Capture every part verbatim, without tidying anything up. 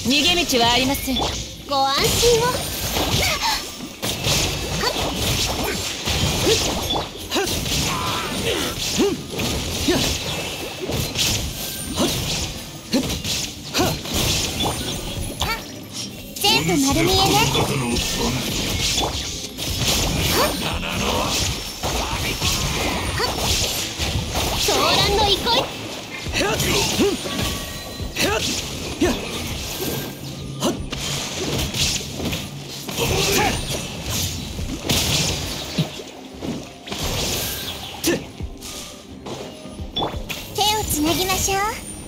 逃げ道はありません。 ご安心を。全部丸見えね。騒乱の憩い。手をつなぎましょう。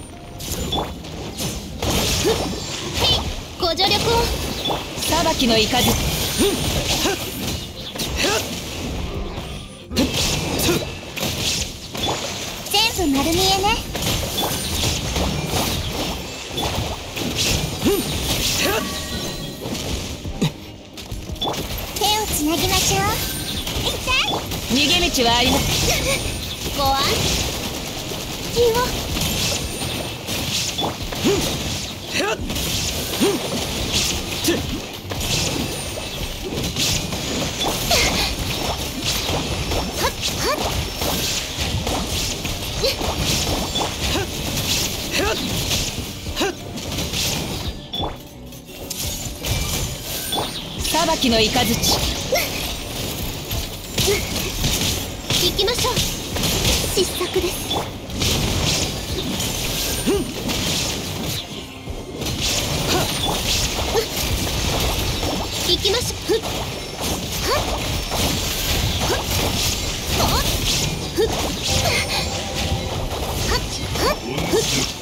ご助力を。 裁きの雷。 全部丸見えね。手をつなぎましょう。 逃げ道はありません。 ご安心を。 裁きの雷。 行きましょう。失策です。行きましょう。はっはっはっふっはっはっふっ。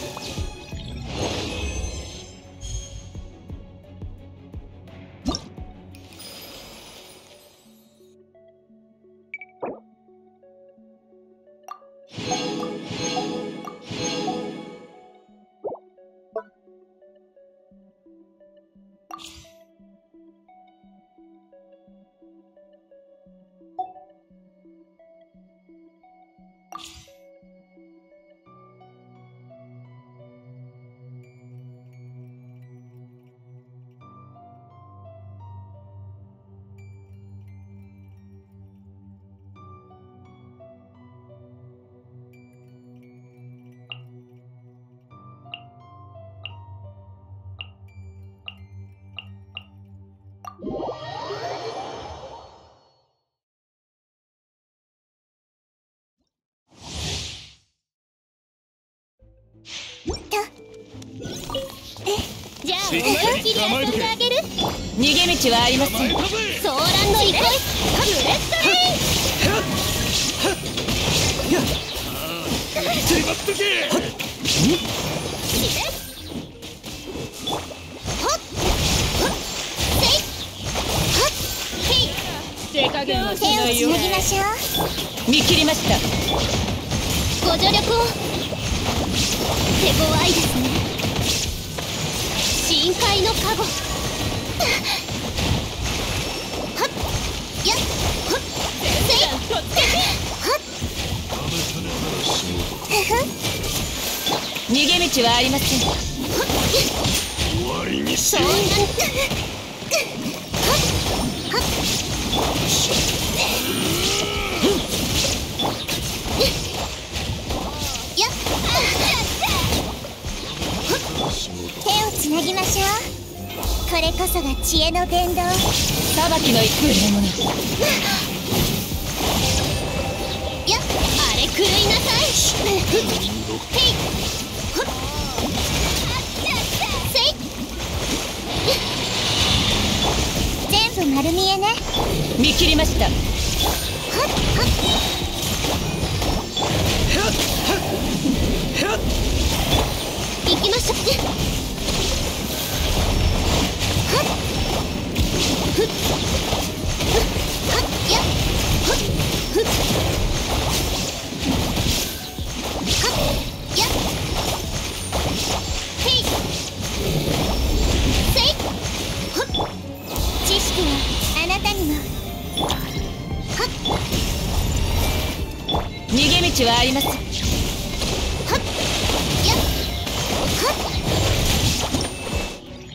じゃあ思いっきり遊んであげる。 逃げ道はありません。 騒乱の憩い。ブレッドレイ手加減はし手をないよ。 つなぎましょう。 見切りました。 ご助力を。手強いですね。深海の加護。はっやっほっせいはっ逃げ道はありません。 終わりにしよう。 はっやっ手をつなぎましょう。これこそが知恵の伝道。 裁きの勢いのもの。 やっあれ狂いなさい。へいほっせい全部丸見えね。 見切りました。 はっはっ行きましょう。はっふっはっやっほっふっはっやっへいせいほっ。知識はあなたにも。はっ逃げ道はありません。 はっやっはっ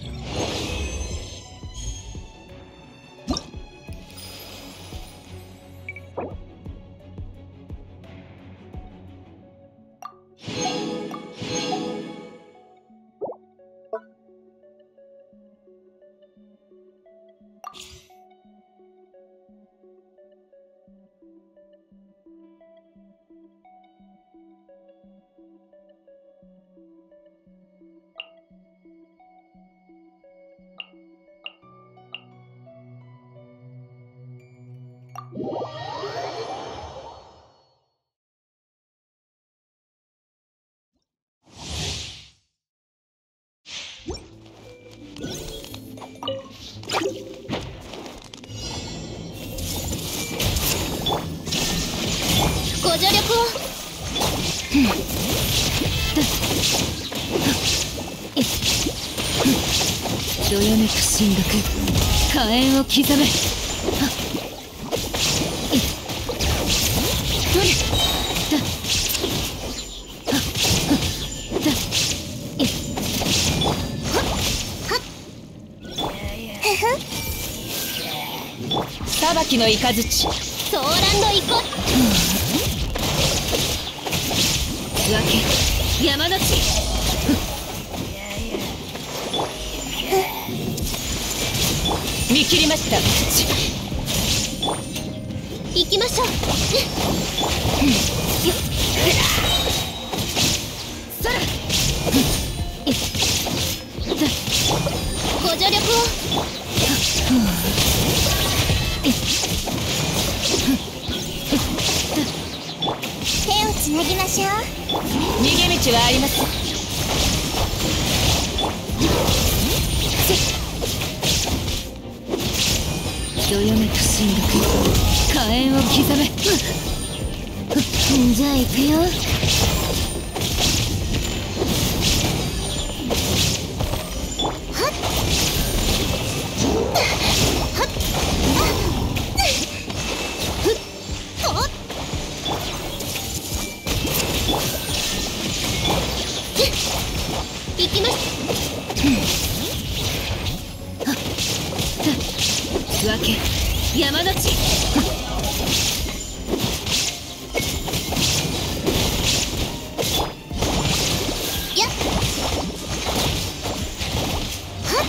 ご助力を。 どよめく神力、火炎を刻め。裁きの雷、 ソーランド行こう。 分け山の地。見切りました。 行きましょう。 そらご助力を。手をつなぎましょう。 逃げ道はありません。どよめく神力、火炎を刻め。 じゃあ行くよ。行きます。 分け山の地。 やっはっ。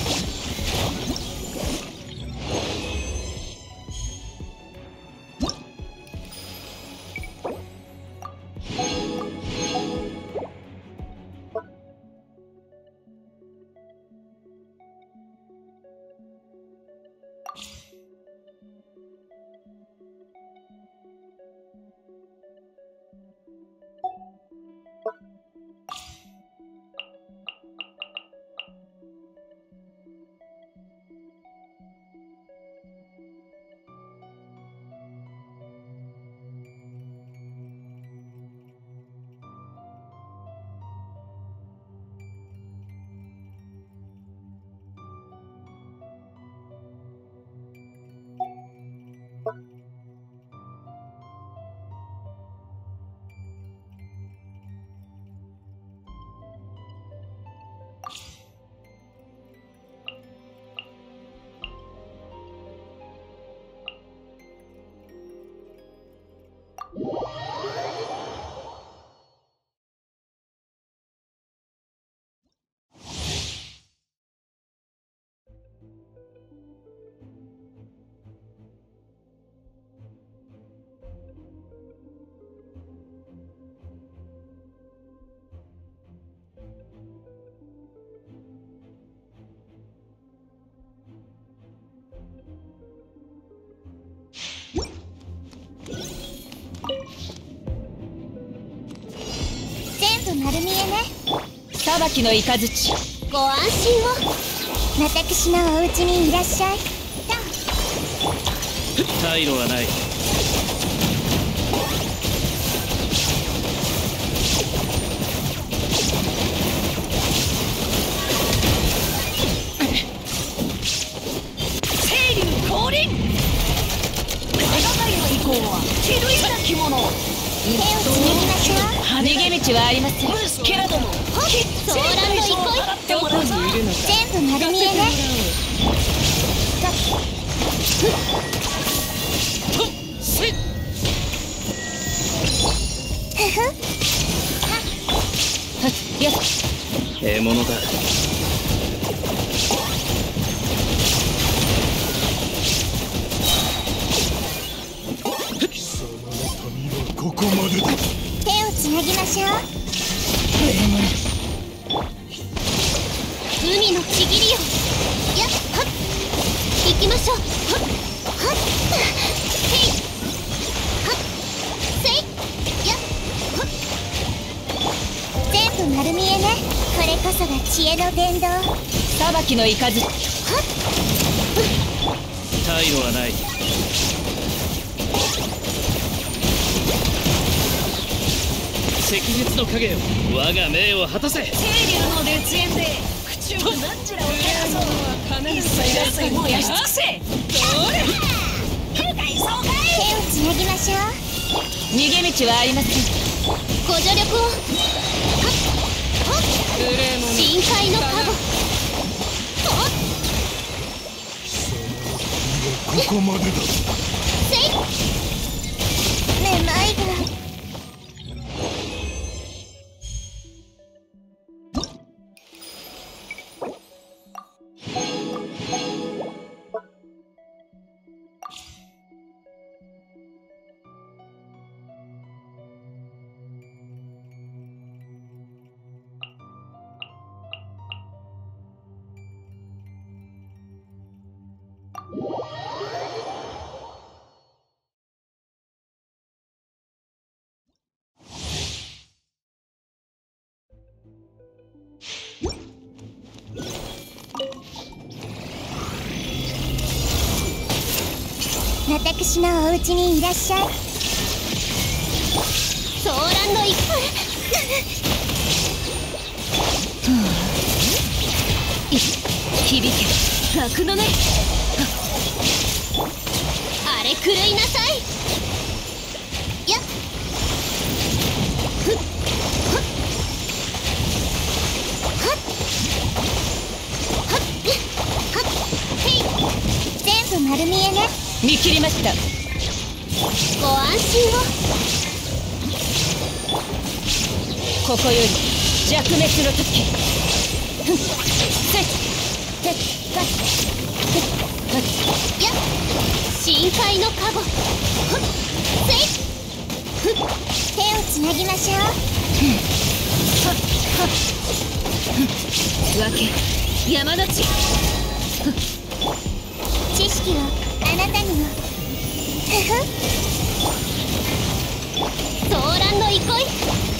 全部丸見えね。 裁きの雷、 ご安心を。私のお家にいらっしゃい。 退路はない。 清流降臨。手がかりの以降は手類な着物。 手をつなぎましょう。 逃げ道はありません。けれどもソーランド行こう。 どこにいるのか。 全部丸見えね。ふふ。 よし。 獲物だ。ここまでだ。 手をつなぎましょう。海のちぎりよ。やっはっ。行きましょう。はっはっ。へい。 知恵の伝道。 裁きの雷。 退路はない。赤日の影よ、我が命を果たせ。 清流の烈焰で口をなんじらを蹴らそう。一切合切燃やし尽くせ。どれ手をつなぎましょう。逃げ道はありません。 ご助力を。深海のカゴ。 ここまでだ。 せい。めまいが。私のお家にいらっしゃい。ソーランド一歩。 響け楽のね。 あれ狂いなさい。やっふっはっはっはっはっへい。全部丸見えね。 見切りました。 ご安心を。 ここより弱滅の時。ふんせっせっかっやっ深海のカゴ。ふっせいふっ手をつなぎましょう。 はっはっわけ山の地。 知識はあなたにも。ふふソーランの憩い。はっ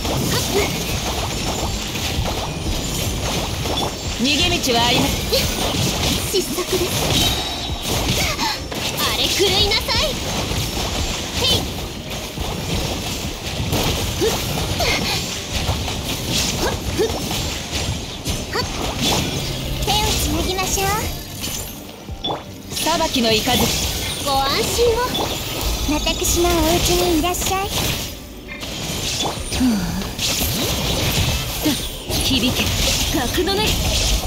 逃げ道はあります。 失速です。あれ狂いなさい。へいふっはっふっはっ手をつなぎましょう。 裁きの雷。 ご安心を。私のお家にいらっしゃい。 響け格のね。